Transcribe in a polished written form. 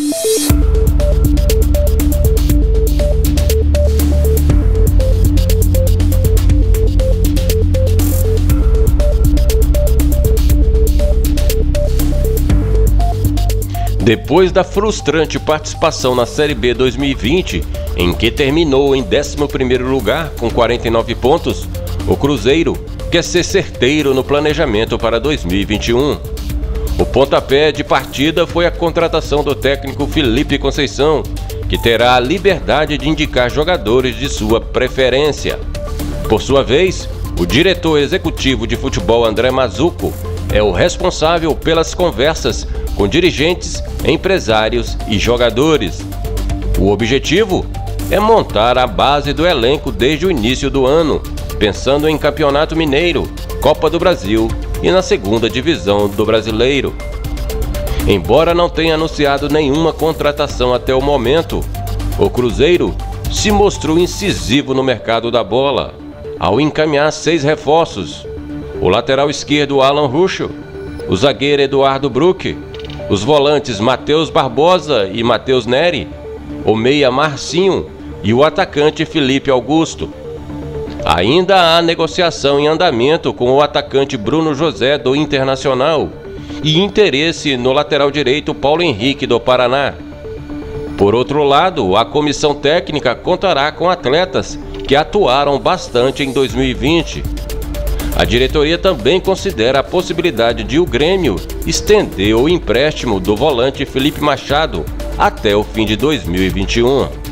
Depois da frustrante participação na Série B 2020, em que terminou em 11º lugar com 49 pontos, o Cruzeiro quer ser certeiro no planejamento para 2021. O pontapé de partida foi a contratação do técnico Felipe Conceição, que terá a liberdade de indicar jogadores de sua preferência. Por sua vez, o diretor executivo de futebol André Mazzucco é o responsável pelas conversas com dirigentes, empresários e jogadores. O objetivo é montar a base do elenco desde o início do ano, pensando em Campeonato Mineiro, Copa do Brasil e na segunda divisão do Brasileiro. Embora não tenha anunciado nenhuma contratação até o momento, o Cruzeiro se mostrou incisivo no mercado da bola, ao encaminhar 6 reforços: o lateral esquerdo Alan Ruschel, o zagueiro Eduardo Bruck, os volantes Matheus Barbosa e Matheus Neri, o meia Marcinho e o atacante Felipe Augusto. Ainda há negociação em andamento com o atacante Bruno José do Internacional e interesse no lateral direito Paulo Henrique do Paraná. Por outro lado, a comissão técnica contará com atletas que atuaram bastante em 2020. A diretoria também considera a possibilidade de o Grêmio estender o empréstimo do volante Felipe Machado até o fim de 2021.